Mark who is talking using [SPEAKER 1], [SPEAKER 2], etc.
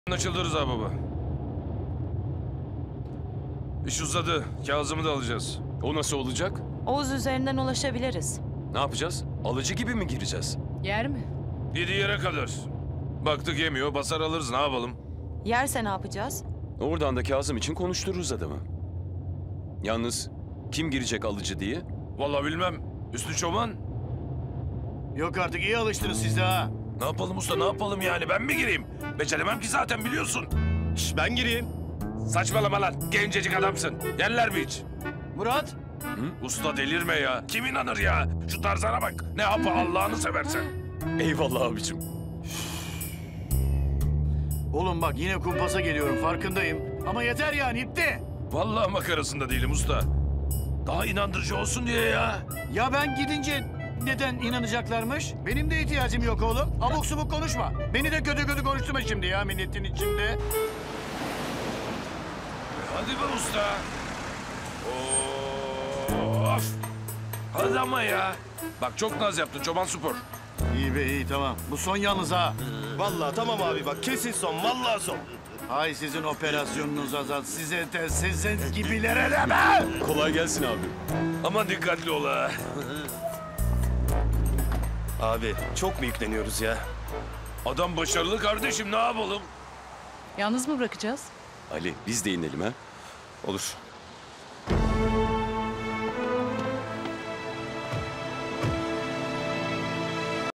[SPEAKER 1] Anlaşıldı Rıza baba. İş uzadı. Kazım'ı da alacağız.
[SPEAKER 2] O nasıl olacak?
[SPEAKER 3] Oğuz üzerinden ulaşabiliriz.
[SPEAKER 2] Ne yapacağız? Alıcı gibi mi gireceğiz?
[SPEAKER 4] Yer mi?
[SPEAKER 1] Yediği yere kadar. Baktık yemiyor, basar alırız, ne yapalım?
[SPEAKER 3] Yerse ne yapacağız?
[SPEAKER 2] Oradan da Kazım için konuştururuz adamı. Yalnız kim girecek alıcı diye?
[SPEAKER 1] Vallahi bilmem. Üstü çoban.
[SPEAKER 5] Yok artık iyi alıştınız siz de ha.
[SPEAKER 1] Ne yapalım usta, ne yapalım yani? Ben mi gireyim? Beceremem ki zaten, biliyorsun.
[SPEAKER 5] Ben gireyim.
[SPEAKER 1] Saçmalama lan, gencecik adamsın. Yerler mi hiç?
[SPEAKER 5] Murat.
[SPEAKER 1] Usta delirme ya. Kim inanır ya? Şu tarzana bak. Ne yapı Allah'ını seversen.
[SPEAKER 2] Eyvallah abicim.
[SPEAKER 5] Oğlum bak yine kumpasa geliyorum farkındayım. Ama yeter yani itti.
[SPEAKER 1] Vallahi makarasında değilim usta. Daha inandırıcı olsun diye ya.
[SPEAKER 5] Ya ben gidince neden inanacaklarmış? Benim de ihtiyacım yok oğlum. Abuk subuk konuşma. Beni de kötü kötü konuşturma şimdi ya milletin içinde.
[SPEAKER 1] Hadi be usta. Of. Hadi ama ya. Bak çok naz yaptın Çoban Spor.
[SPEAKER 5] İyi be iyi tamam. Bu son yalnız ha.
[SPEAKER 6] Vallahi tamam abi bak kesin son vallahi son.
[SPEAKER 5] Hay sizin operasyonunuz Azat. Size de sizin gibilere de be.
[SPEAKER 2] Kolay gelsin abi.
[SPEAKER 1] Aman dikkatli ol ha.
[SPEAKER 6] Abi çok mu yükleniyoruz ya?
[SPEAKER 1] Adam başarılı kardeşim, ne yapalım?
[SPEAKER 4] Yalnız mı bırakacağız?
[SPEAKER 2] Ali biz de inelim ha.
[SPEAKER 6] Olur.